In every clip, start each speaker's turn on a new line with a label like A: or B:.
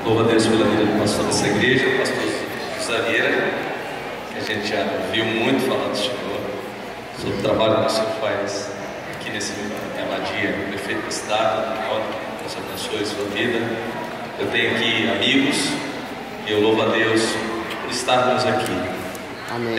A: Louvo a Deus pela vida do pastor dessa igreja, o pastor José Vieira, que a gente já viu muito falar do Senhor, sobre o trabalho que o Senhor faz aqui nesse Abadia, prefeito da cidade. Deus abençoe a sua vida. Eu tenho aqui amigos e eu louvo a Deus por estarmos aqui.
B: Amém.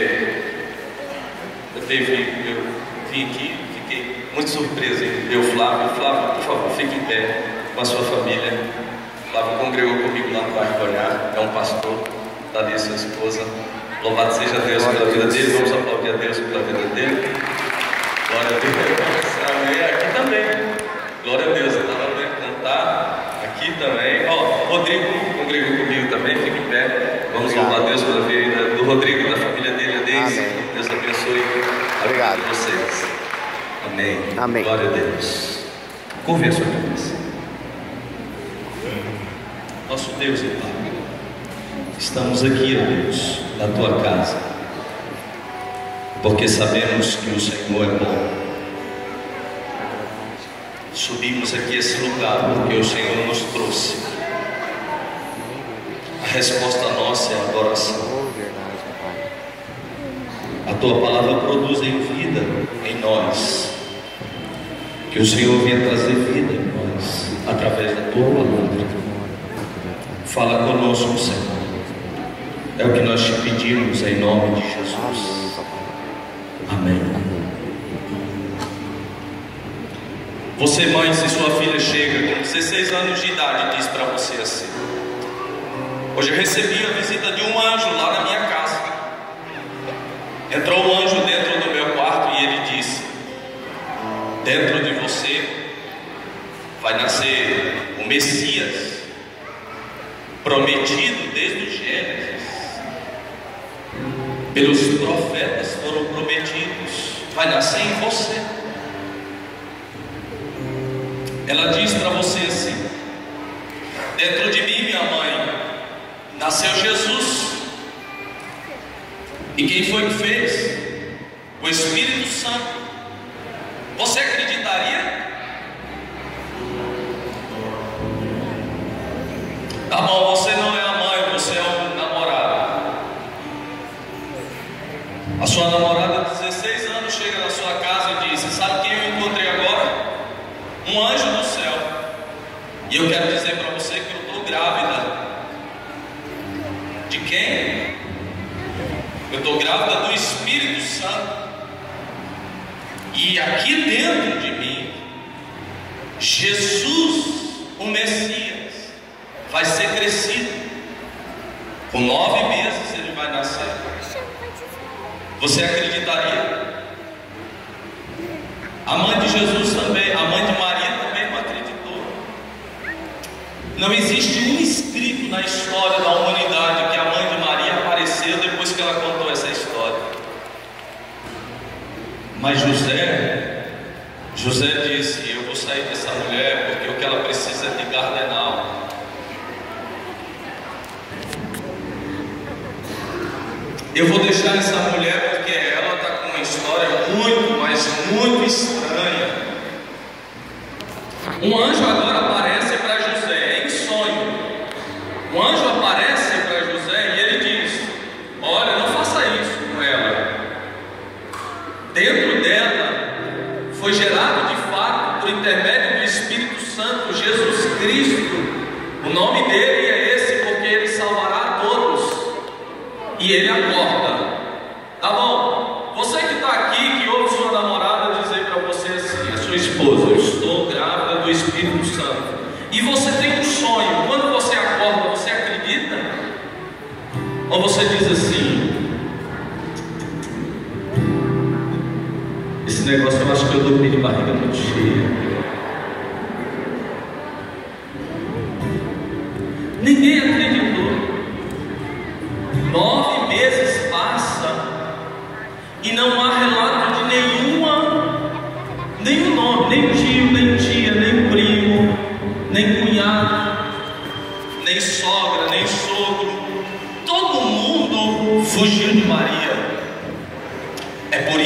A: Eu vim aqui, fiquei muito surpreso em ver o Flávio. Flávio, por favor, fique em pé com a sua família. O Flávio congregou comigo lá no bairro Goiás, é um pastor, está ali sua esposa. Louvado seja Deus pela vida dele. Vamos aplaudir a Deus pela vida dele. Glória a Deus. Amém. Aqui também. Glória a Deus. Eu estava vendo cantar aqui também. Ó, o Rodrigo congregou comigo também. Fique em pé. Vamos louvar a Deus pela vida do Rodrigo e da família dele. A Deus. Deus abençoe.
B: Obrigado.
A: Vocês. Amém.
B: Amém.
A: Glória a Deus. Curve a sua cabeça. Nosso Deus e Pai, estamos aqui, ó Deus, na tua casa, porque sabemos que o Senhor é bom. Subimos aqui esse lugar porque o Senhor nos trouxe. A resposta nossa é a adoração. A tua palavra produz em vida em nós. Que o Senhor venha trazer vida em nós através da tua palavra. Fala conosco, Senhor. É o que nós te pedimos em nome de Jesus. Amém. Você, mãe, se sua filha chega com 16 anos de idade e diz para você assim: hoje eu recebi a visita de um anjo lá na minha casa. Entrou um anjo dentro do meu quarto e ele disse: dentro de você vai nascer o Messias, prometido desde o Gênesis, pelos profetas foram prometidos, vai nascer em você. Ela diz para você assim: dentro de mim, minha mãe, nasceu Jesus. E quem foi que fez? O Espírito Santo. Você acreditaria? Tá bom, você não é a mãe, você é o namorado. A sua namorada de 16 anos chega na sua casa e diz: sabe quem eu encontrei agora? Um anjo do céu. E eu quero dizer para você que eu estou grávida. De quem? Eu estou grávida do Espírito Santo. E aqui dentro de mim, Jesus, o Messias, vai ser crescido. Com 9 meses ele vai nascer. Você acreditaria? A mãe de Jesus também, a mãe de Maria também não acreditou. Não existe um escrito na história da humanidade que a mãe de Maria apareceu depois que ela contou essa história. Mas José disse: eu vou sair dessa mulher porque o que ela precisa é de cardenal. Eu vou deixar essa mulher porque ela está com uma história muito, mas muito estranha. Um anjo agora aparece para José em sonho. Um anjo aparece para José e ele diz: olha, não faça isso com ela. Dentro dela foi gerado de fato, por intermédio do Espírito Santo, Jesus Cristo. O nome dele é esse porque ele salvará a todos. E ele acorda. Tá bom? Você que está aqui, que ouve sua namorada dizer para você assim, a sua esposa: eu estou grávida do Espírito Santo. E você tem um sonho. Quando você acorda, você acredita? Ou você diz assim: esse negócio eu acho que eu dormi de barriga muito cheia. Ninguém acreditou. 9 meses passam e não há relato de nenhum nome, nem tio, nem tia, nem primo, nem cunhado, nem sogra, nem sogro. Todo mundo fugiu de Maria. É por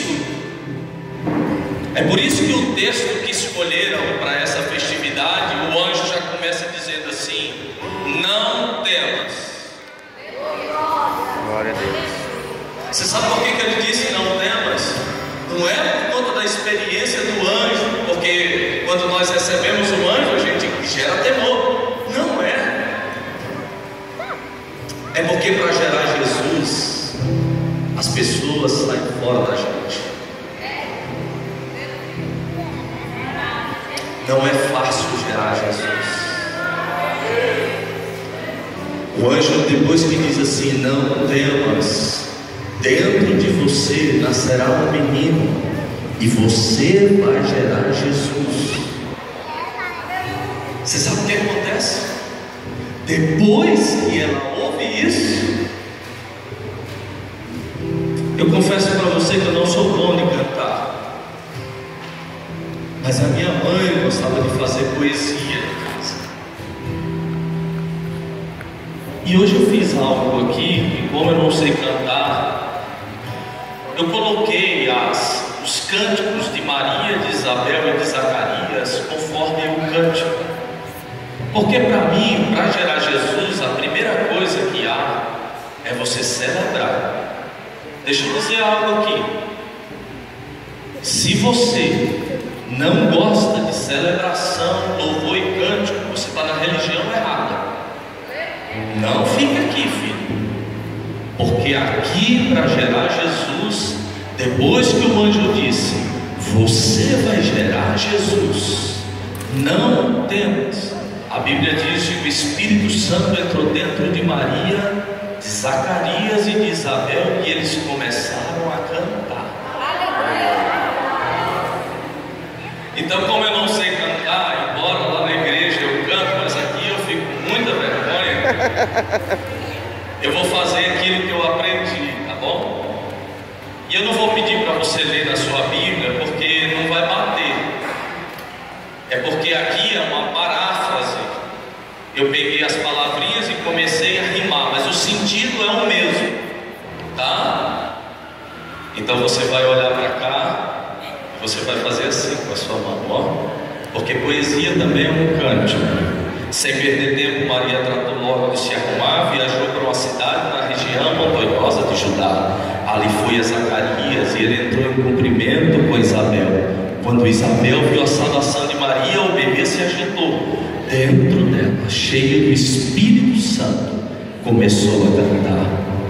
A: isso que o texto que escolheram para essa festividade, o anjo já começa dizendo assim: Você sabe por que ele disse não temas? Não é por conta da experiência do anjo, porque quando nós recebemos o anjo a gente gera temor. Não é. É porque para gerar Jesus as pessoas saem fora da gente. Não é fácil gerar Jesus. O anjo, depois que diz assim, não temas, dentro de você nascerá um menino e você vai gerar Jesus. Você sabe o que acontece? Depois que ela ouve isso, eu confesso para você que eu não sou bom de cantar, mas a minha mãe gostava de fazer poesia em casa. E hoje eu fiz algo aqui, e como eu não sei cantar, eu coloquei os cânticos de Maria, de Isabel e de Zacarias conforme o cântico. Porque para mim, para gerar Jesus, a primeira coisa que há é você celebrar. Deixa eu dizer algo aqui. Se você não gosta de celebração, louvor e cântico, você está na religião errada. Não fica aqui, filho. Porque aqui, para gerar Jesus, depois que o anjo disse, você vai gerar Jesus, não temas. A Bíblia diz que o Espírito Santo entrou dentro de Maria, de Zacarias e de Isabel, e eles começaram a cantar. Então, como eu não sei cantar, embora lá na igreja eu canto, mas aqui eu fico com muita vergonha, eu vou fazer aquilo que eu aprendi, tá bom? E eu não vou pedir para você ler na sua Bíblia, porque não vai bater. É porque aqui é uma paráfrase. Eu peguei as palavrinhas e comecei a rimar, mas o sentido é o mesmo, tá? Então você vai olhar para cá e você vai fazer assim com a sua mão, ó. Porque poesia também é um cântico. Sem perder tempo, Maria tratou logo de se arrumar, viajou para uma cidade na região montanhosa de Judá. Ali foi a Zacarias e ele entrou em cumprimento com Isabel. Quando Isabel viu a saudação de Maria, o bebê se agitou dentro dela, cheio do Espírito Santo, começou a cantar: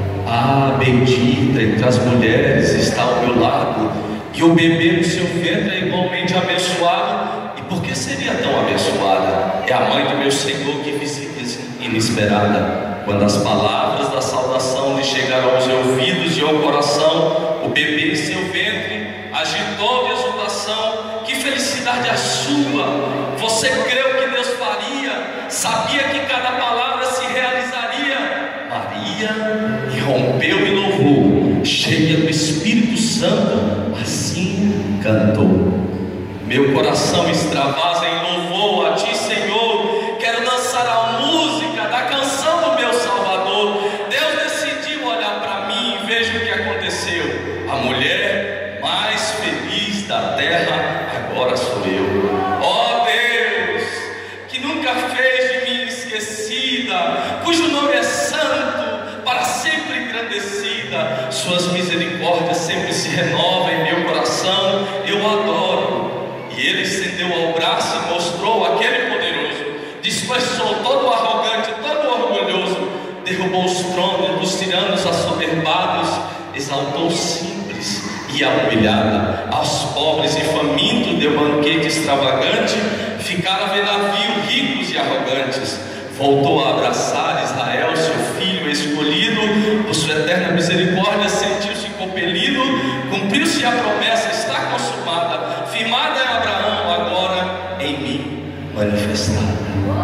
A: ah, bendita entre as mulheres está ao meu lado, e o bebê no seu ventre é igualmente abençoado. E por que seria tão abençoada? É a mãe do meu Senhor que visita inesperada. Quando as palavras da saudação lhe chegaram aos ouvidos e ao coração, o bebê em seu ventre agitou de exultação. Que felicidade a sua! Você creu que Deus faria, sabia que cada palavra se realizaria. Maria irrompeu em louvor, cheia do Espírito Santo, assim cantou: meu coração extravasa em louvor a ti, Senhor. Quero dançar a música da canção do meu Salvador. Deus decidiu olhar para mim e veja o que aconteceu. A mulher mais feliz da terra agora sou eu. Ó Deus, que nunca fez de mim esquecida, cujo nome é santo, para sempre engrandecida. Suas misericórdias sempre se renovam em meu coração. Eu adoro. E ele estendeu ao braço e mostrou aquele poderoso, dispersou todo o arrogante, todo o orgulhoso, derrubou os tronos dos tiranos assoberbados, exaltou os simples e a humilhada, aos pobres e famintos deu banquete extravagante. Ficaram a ver navio ricos e arrogantes. Voltou a abraçar Israel, seu filho escolhido. Por sua eterna misericórdia sentiu-se compelido. Cumpriu-se a promessa, está consumada, firmada em Abraão, agora em mim manifestada.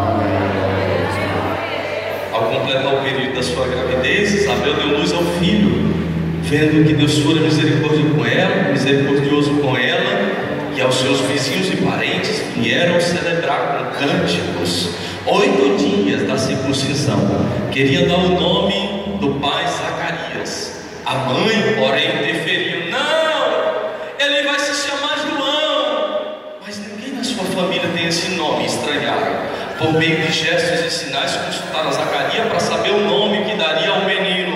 A: Ao completar o período da sua gravidez, Isabel deu luz ao filho. Vendo que Deus fora misericordioso com ela, e aos seus vizinhos e parentes vieram celebrar com cânticos. 8 dias da circuncisão, queria dar o nome do pai Zacarias. A mãe, porém, interferiu: não, ele vai se chamar João. Mas ninguém na sua família tem esse nome. Estranharam. Por meio de gestos e sinais, consultaram a Zacarias para saber o nome que daria ao menino.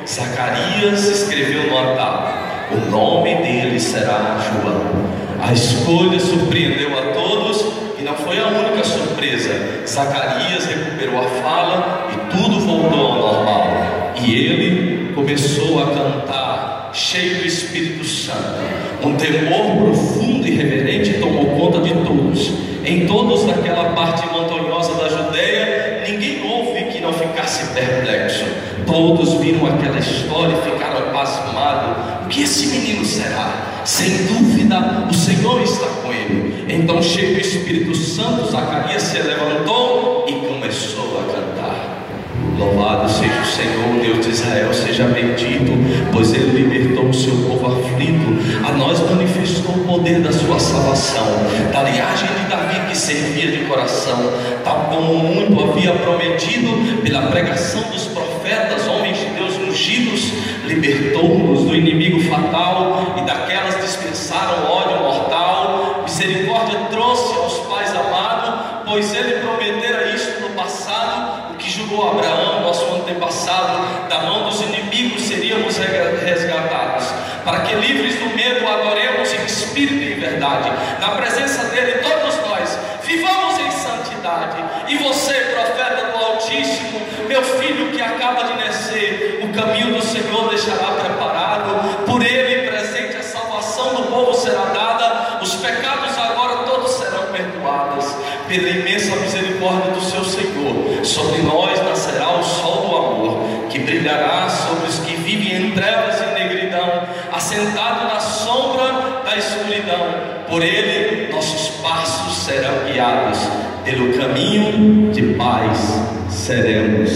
A: Zacarias escreveu no altar: o nome dele será João. A escolha surpreendeu a todos e não foi a única surpresa. Zacarias recuperou a fala e tudo voltou ao normal. E ele começou a cantar, cheio do Espírito Santo. Um temor profundo e reverente tomou conta de todos. Em todos daquela parte montanhosa da Judeia, ninguém houve que não ficasse perplexo. Todos viram aquela história e ficaram pasmados. O que esse menino será? Sem dúvida, o Senhor está com ele. Então, cheio do Espírito Santo, Zacarias se levantou e começou a cantar: louvado seja o Senhor, Deus de Israel, seja bendito, pois ele libertou o seu povo aflito. A nós manifestou o poder da sua salvação, da linhagem de Davi que servia de coração, tal como muito havia prometido pela pregação dos profetas, homens de Deus ungidos. Libertou-nos do inimigo fatal e daquelas dispensaram ódio mortal. Misericórdia trouxe aos pais amados, pois ele prometera isto no passado, o que jurou Abraão, nosso antepassado: da mão dos inimigos seríamos resgatados, para que livres do medo adoremos em espírito e em verdade. Na presença dele todos nós vivamos em santidade. E você, profeta do Altíssimo, meu filho que acaba de nascer, o caminho do Senhor deixará preparado. Por ele presente a salvação do povo será dada. Os pecados agora todos serão perdoados pela imensa misericórdia do seu Senhor. Sobre nós nascerá o sol do amor, que brilhará sobre os que vivem em trevas e negridão, assentado na sombra da escuridão. Por ele nossos passos serão guiados, pelo caminho de paz seremos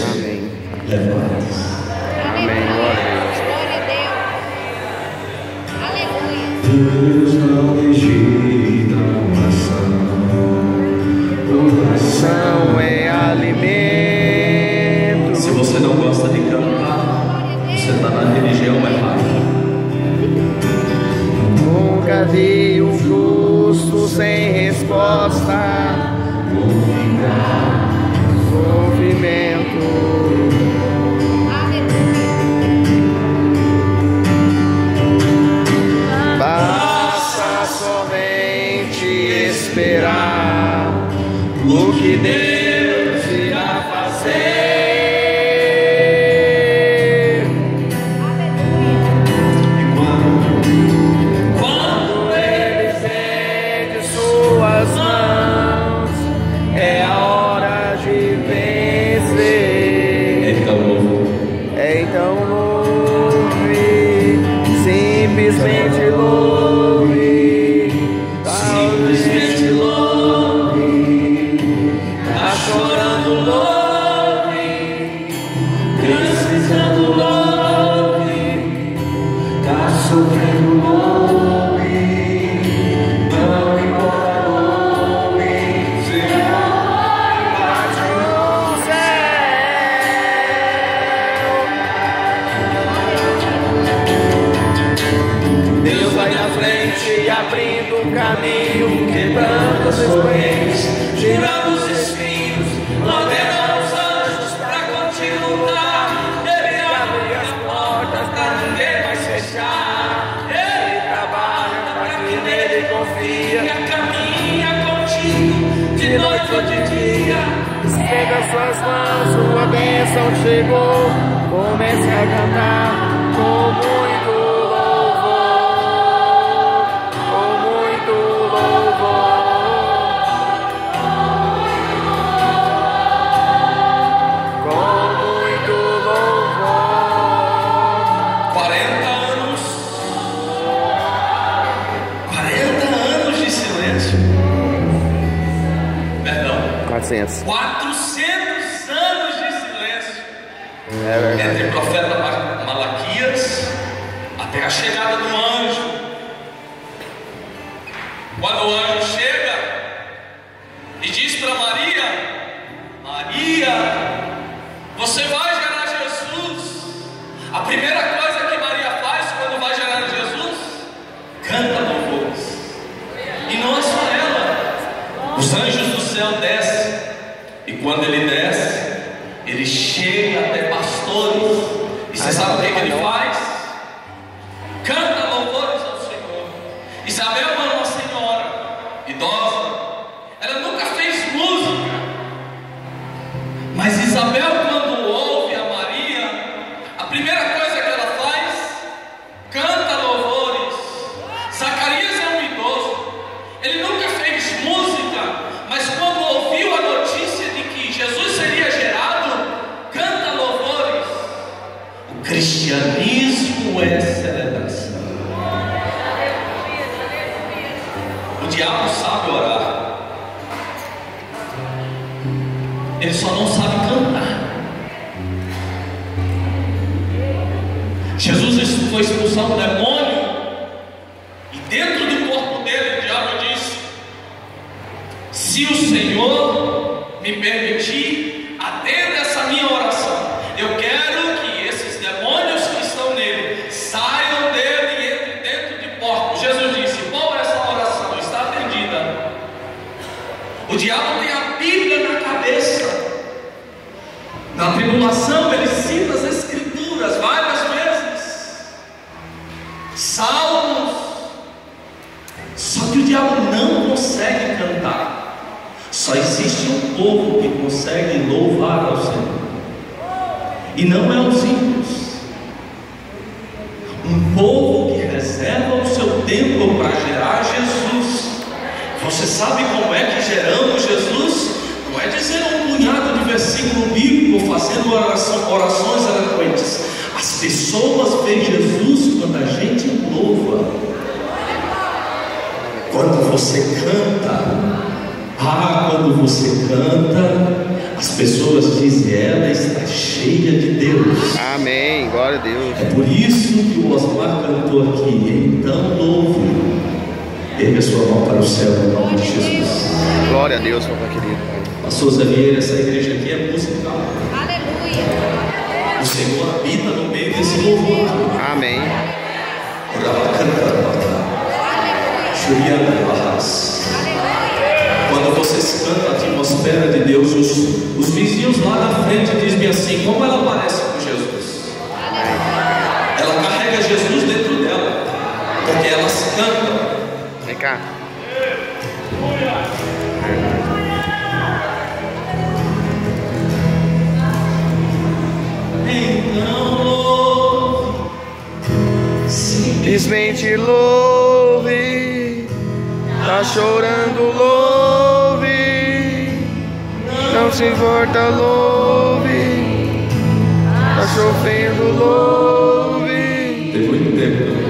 A: levados.
B: Amém. Glória a Deus. Aleluia.
C: Deus não rejeita oração é alimento.
A: Se você não gosta de cantar, você está na religião errada.
C: Nunca vi um justo sem resposta, sofrimento. Basta somente esperar o que Deus irá fazer. Quando Ele estende suas mãos, é a hora de vencer. Então louve, simplesmente louve, simplesmente louve. Tá chorando, louve, precisando, louve, tá sofrendo, louve, não importa, louve, Senhor, bate no céu. Deus vai na frente, abrindo o caminho, quebrando as correntes, tirando os espinhos, ordena os anjos pra contigo lutar. Ele abre as portas pra ninguém mais fechar. Ele trabalha pra quem nele confia, caminha contigo de noite ou de dia. Estenda suas mãos, sua bênção chegou. Comece a cantar com muito louvor, com muito louvor. Com muito louvor.
A: 40 anos de silêncio. Perdão.
C: 400.
A: 400 anos de silêncio.
C: É verdade.
A: Entre o profeta Malaquias até a chegada do anjo. Quando o anjo chega e diz para Maria: Maria, você vai gerar Jesus. A primeira coisa que Maria faz quando vai gerar Jesus, canta louvores. E não é só ela. Os anjos do céu descem, e quando ele desce, ele chega até pastores e se Você sabe o que ele faz? Canta louvores ao Senhor. Isabel era uma senhora idosa. Ela nunca fez música. Mas Isabel, quando ouve a Maria, a primeira coisa que ela faz, canta louvores. Zacarias é um idoso. Ele nunca fez música, mas quando ouviu a notícia de que Jesus seria gerado, canta louvores. O cristianismo é celebração. O diabo sabe orar. Ele só não sabe cantar. Jesus foi expulsar um demônio e dentro do corpo dele o diabo disse: se o Senhor me permitir, atenda essa minha oração. Eu quero que esses demônios que estão nele saiam dele e entrem dentro de porcos. Jesus disse: bom, essa oração está atendida. O diabo tem a Bíblia na cabeça. Na tribulação ele cita as Escrituras várias vezes, salmos. Só que o diabo não consegue cantar. Só existe um povo que consegue louvar ao Senhor, e não é os ímpios. Um povo que reserva o seu tempo para gerar Jesus. Você sabe como é que geramos Jesus? Não é dizer um punhado de versículo bíblico, fazendo orações eloquentes. As pessoas veem Jesus quando a gente louva. Quando você canta. Quando você canta, as pessoas dizem: ela está cheia de Deus.
C: Amém, glória a Deus.
A: É por isso que o Osmar cantou aqui: então louve. Ergue a sua mão para o céu em nome de Jesus.
C: Glória a Deus, papai querido.
A: Pastor Zé Vieira, essa igreja aqui é musical.
B: Aleluia.
A: O Senhor habita no meio desse louvor.
C: Amém.
A: Quando vocês cantam a atmosfera de Deus, os vizinhos lá na frente dizem assim: como ela parece com Jesus? Ela carrega Jesus dentro dela, porque elas cantam.
C: Vem cá.
A: Então louve,
C: simplesmente louve. Tá chorando, louve. Não se importa, louve. Tá chovendo, louve.
A: Tem muito tempo.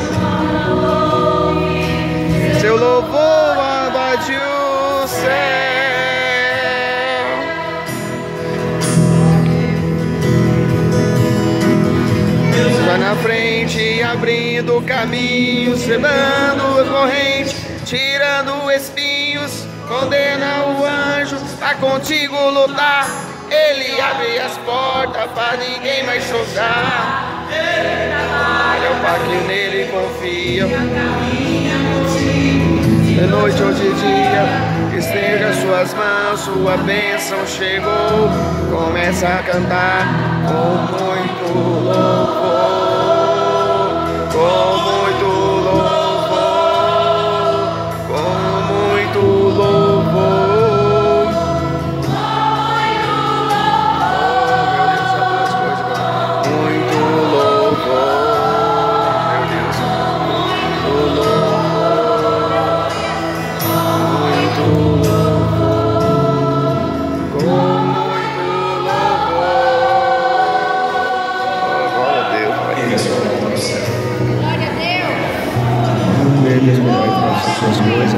C: Seu louvor abate o céu. Deus vai na frente, abrindo caminhos, quebrando as correntes, tirando espinhos, condena o anjo, tá contigo lutar. Ele abre as portas pra ninguém mais chocar. Ele trabalha para quem nele confia. De noite ou de dia, estenda suas mãos, sua bênção chegou. Começa a cantar com muito louvor, com muito louvor, com muito louvor. Suas coisas,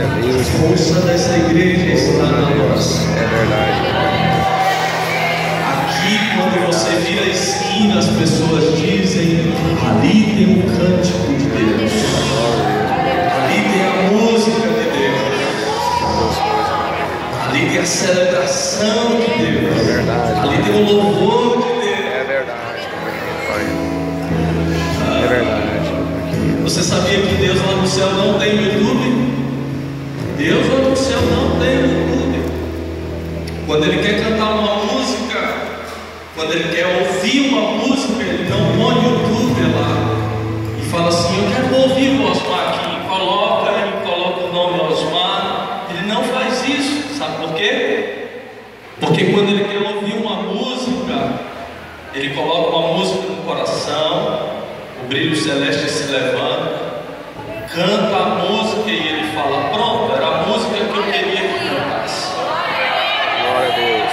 A: força dessa igreja está na voz.
C: É verdade.
A: A quando você vira a esquina, as pessoas dizem: ali tem um cântico de Deus, ali tem a música de Deus, ali tem a celebração de Deus, ali tem o louvor de Deus.
C: É verdade.
A: Você sabia que Deus lá no céu não tem YouTube? Deus lá no céu não tem YouTube. Quando Ele quer cantar uma música, quando Ele quer ouvir uma música, Ele não põe o YouTube lá e fala assim: eu quero ouvir o Osmar aqui. Coloca o nome Osmar. Ele não faz isso. Sabe por quê? Porque quando Ele quer ouvir uma música, Ele coloca uma música no coração, o brilho celeste se levanta, canta a música e Ele fala: pronto, era a música que eu queria que cantasse.
C: Glória a Deus.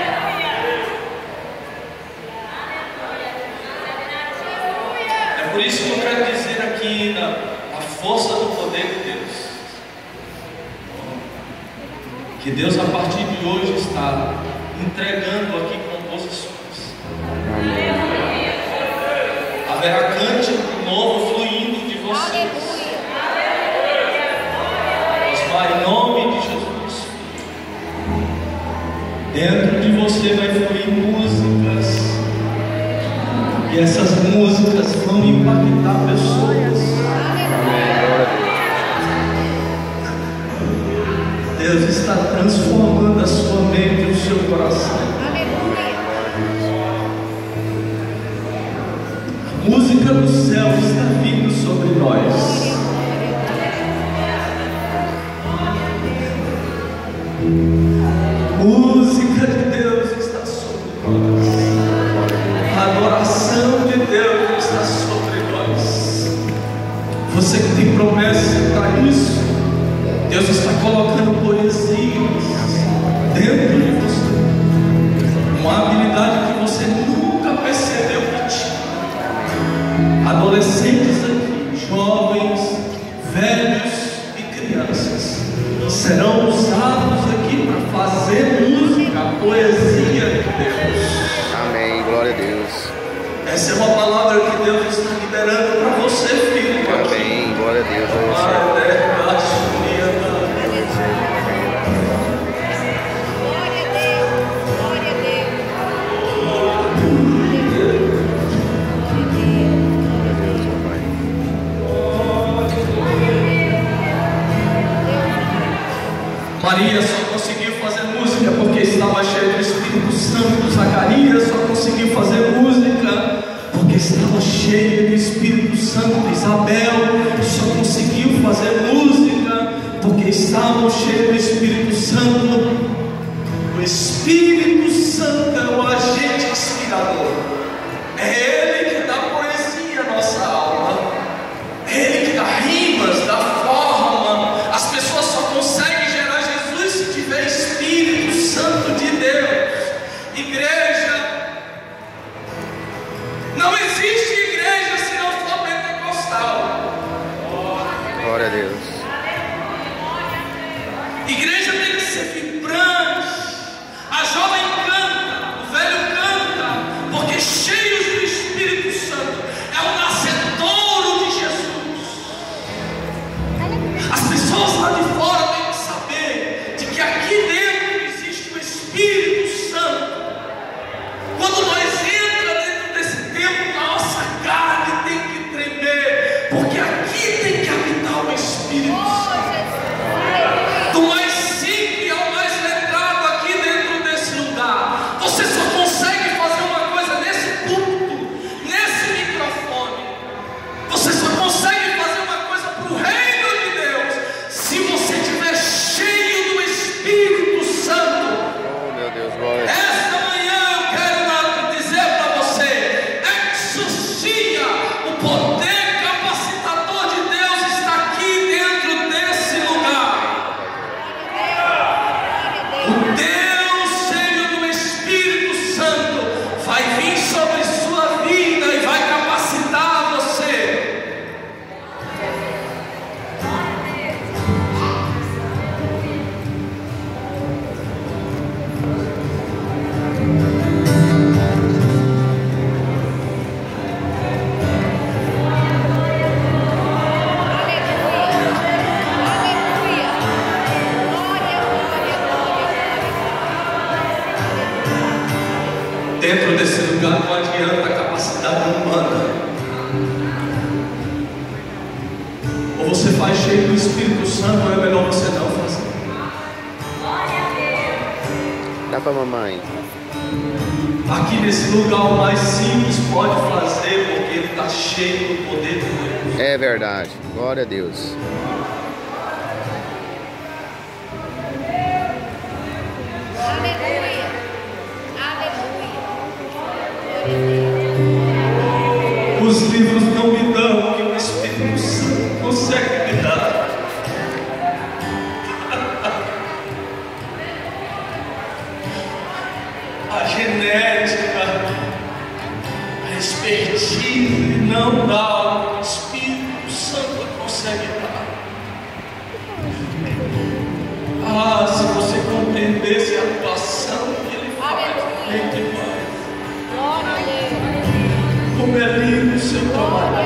A: É por isso que eu quero dizer aqui na força do poder de Deus, que Deus a partir de hoje está entregando aqui composições. Haverá cântico novo fluindo de vocês. Osmar, em nome de Jesus, dentro de você vai fluir músicas, e essas músicas vão impactar pessoas. Deus está transformando a sua mente e o seu coração. A música do céu está vindo sobre nós. Música de Deus está sobre nós. A adoração de Deus está sobre nós. Você que tem promessa para isso, Deus está colocando poesias dentro de você, uma habilidade que você nunca percebeu que tinha. Adolescentes aqui, jovens, velhos e crianças serão usados aqui para fazer música, poesia de Deus.
C: Amém, glória a Deus.
A: Essa é uma palavra que Deus está liberando para você, filho.
C: Amém, glória a Deus.
A: Maria só conseguiu fazer música porque estava cheio do Espírito Santo. Zacarias só conseguiu fazer música porque estava cheio do Espírito Santo. Isabel só conseguiu fazer música porque estavam cheios do Espírito Santo. O Espírito Santo é o agente inspirador. É Ele que dá poesia à nossa alma. É Ele que dá rimas, dá forma. As pessoas só conseguem gerar Jesus se tiver Espírito Santo de Deus. Igreja, não existe igreja se não for pentecostal.
C: Glória a Deus.
A: Igreja tem que ser vibrante. A jovem canta, o velho canta, porque cheios do Espírito Santo é o nascedouro de Jesus. As pessoas lá de fora têm que saber de que aqui dentro existe o Espírito Santo. Quando nós entramos dentro desse templo, a nossa carne tem que tremer, porque aqui tem que habitar o Espírito Santo. Do mais simples ao mais letrado aqui dentro desse lugar, você só consegue fazer uma coisa nesse púlpito, nesse microfone. Você só consegue fazer uma coisa para o reino de Deus se você estiver cheio do Espírito Santo.
C: Oh, meu Deus, glória a Deus.
A: Esta manhã eu quero dizer para você: exorcia o poder capacitador de Deus está aqui dentro desse lugar. O Deus cheio do Espírito Santo vai vir sobre sua vida e vai capacitar você. dentro desse lugar não adianta a capacidade humana. Ou você faz cheio do Espírito Santo, ou é melhor você não fazer.
C: Dá pra mamãe.
A: Aqui nesse lugar o mais simples pode fazer, porque ele está cheio do poder de Deus.
C: É verdade. Glória a Deus.
B: Aleluia. Aleluia.
A: Os livros não me dão o que o Espírito Santo consegue me dar. A genética, a expertise não dá o que o Espírito Santo consegue dar. Ah, se você compreendesse a atuação que ele faz,
B: Glória a Deus.
A: como é lindo o seu trabalho.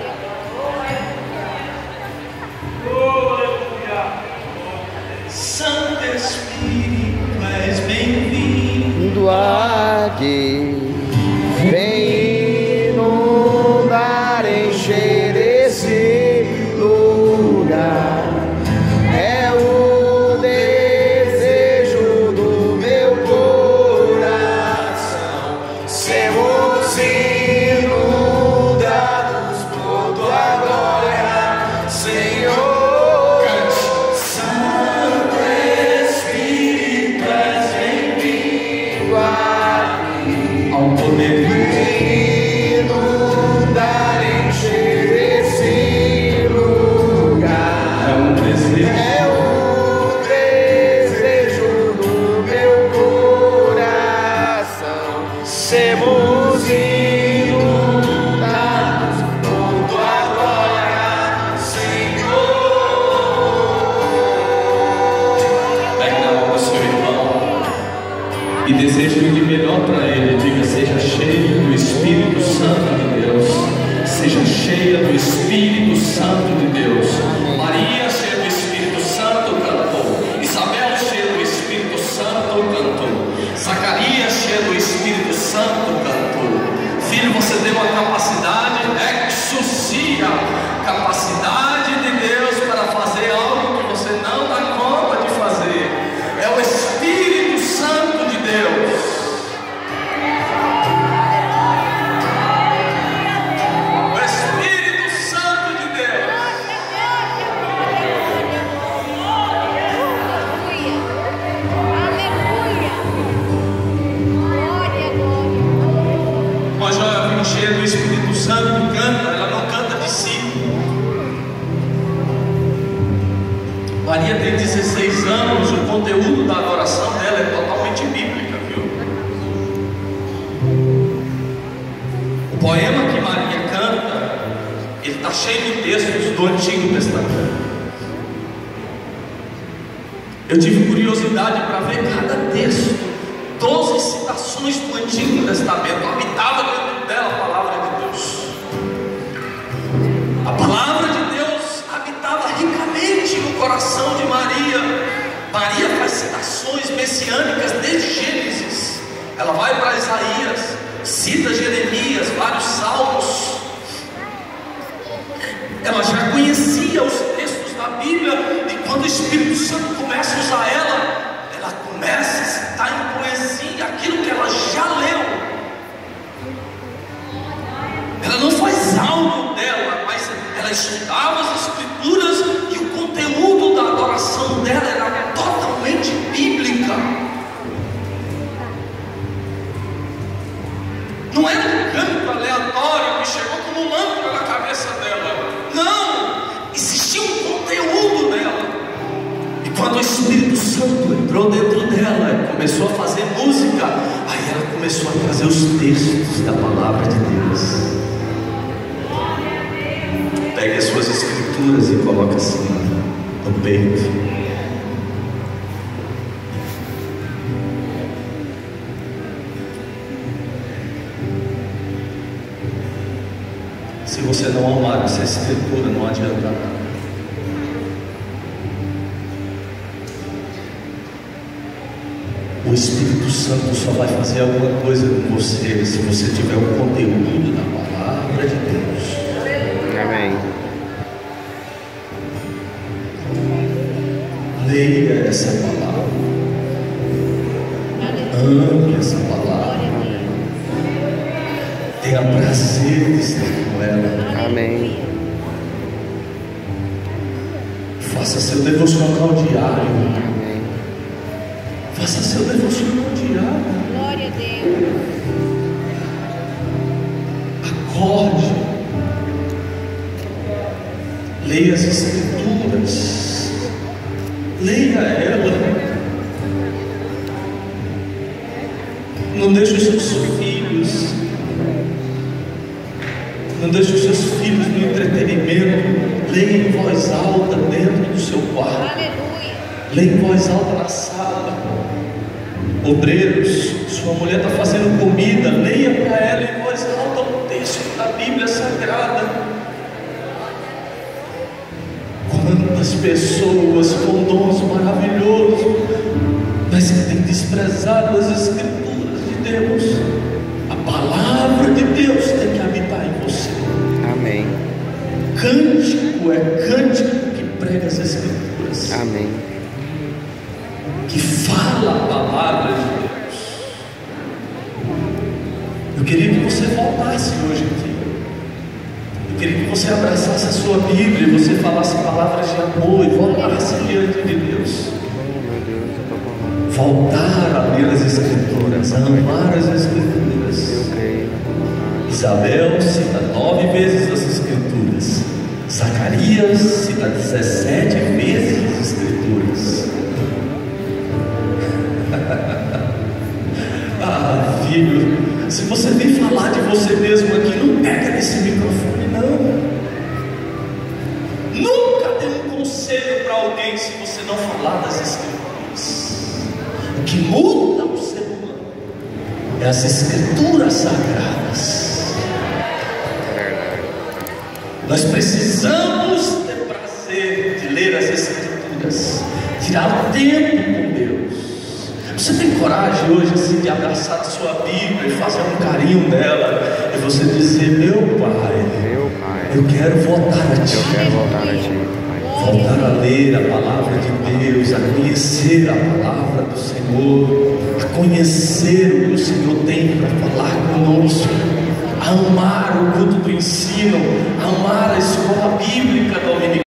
B: Glória.
A: Santo Espírito, és bem-vindo
C: Aqui vem inundar, encher esse lugar. É o desejo do meu coração. Sermos inundados por tua glória, Senhor. Santo Espírito, és bem-vindo aqui.
A: ao poder de
C: Inundar, encher esse lugar.
A: é um desejo.
C: É o desejo do meu coração. Sermos inundados por tua glória, Senhor.
A: Pegue na mão do seu irmão e deseje o de melhor para ele. Diga: seja cheio do Espírito Santo de Deus. Seja cheia do Espírito Santo de Deus. Maria, cheia do Espírito Santo, cantou. Isabel, cheia do Espírito Santo, cantou. Zacarias, cheia do Espírito Santo, cantou. Filho, você tem uma capacidade, exousia, capacidade de Deus para fazer algo que você não dá conta de fazer. É o Espírito Santo de Deus. O Espírito Santo de Deus.
B: Aleluia. Glória, glória.
A: Uma jovem cheia do Espírito Santo canta, ela não canta de si. Maria tem 16 anos, o conteúdo da adoração dela é totalmente bíblica, viu? O poema que Maria canta, ele está cheio de textos do Antigo Testamento. Eu tive curiosidade para ver cada texto, 12 citações do Antigo Testamento, habitava dentro dela a palavra de Deus. A palavra de Deus habitava ricamente no coração de Maria. Maria faz citações messiânicas desde Gênesis. Ela vai para Isaías, cita Jeremias, vários salmos. Ela já conhecia os textos da Bíblia, e quando o Espírito Santo começa a usar ela começa a citar em poesia aquilo que ela já leu. Ela não faz algo dela, mas ela estudava as Escrituras, e o conteúdo da adoração dela era totalmente bíblica. Não era um canto aleatório que chegou como um mantra na cabeça dela. Não! Existia um conteúdo nela. E quando o Espírito Santo entrou dentro dela e começou a fazer música, aí ela começou a trazer os textos da palavra de Deus. Pegue as suas Escrituras e coloque assim no peito. Se você não amar essa Escritura, não adianta nada.
C: O Espírito Santo só vai fazer alguma coisa com você se você tiver o conteúdo da palavra de Deus.
D: Amém.
C: Leia essa palavra. Ame essa palavra. Tenha prazer de estar com ela.
D: Amém.
C: Faça seu devocional diário.
D: Amém.
C: Faça seu devocional diário.
B: Glória a Deus.
C: Acorde. Leia as Escrituras. Leia ela. Não deixe os seus filhos. Não deixe os seus filhos no entretenimento. Leia em voz alta dentro do seu quarto.
B: Aleluia.
C: Leia em voz alta na sala. Obreiros, sua mulher está fazendo comida. Leia para ela em voz alta o texto da Bíblia Sagrada. Quantas pessoas com dons maravilhosos, mas que têm desprezado as Escrituras de Deus. A palavra de Deus tem que habitar em você.
D: Amém.
C: Cântico é cântico que prega as Escrituras.
D: Amém.
C: Que fala a palavra de Deus. Eu queria que você voltasse hoje aqui. Eu queria que você abraçasse a sua Bíblia e você falasse palavras de amor e voltasse diante de Deus. Voltar a ler as Escrituras, a amar as Escrituras. Isabel cita 9 vezes as Escrituras. Zacarias cita 17 vezes as Escrituras. Ah, filho, se você vem falar de você mesmo aqui, não pega nesse microfone, não. Nunca dê um conselho para alguém se você não falar das Escrituras. O que muda o ser humano é as Escrituras sagradas. Nós precisamos ter prazer de ler as Escrituras, tirar tempo com Deus. Você tem coragem hoje assim de abraçar a sua Bíblia e fazer um carinho nela e você dizer: meu Pai, eu quero voltar a Ti. Voltar a ler a palavra de Deus, a conhecer a palavra do Senhor, a conhecer o que o Senhor tem para falar conosco, a amar o culto do ensino, a amar a escola bíblica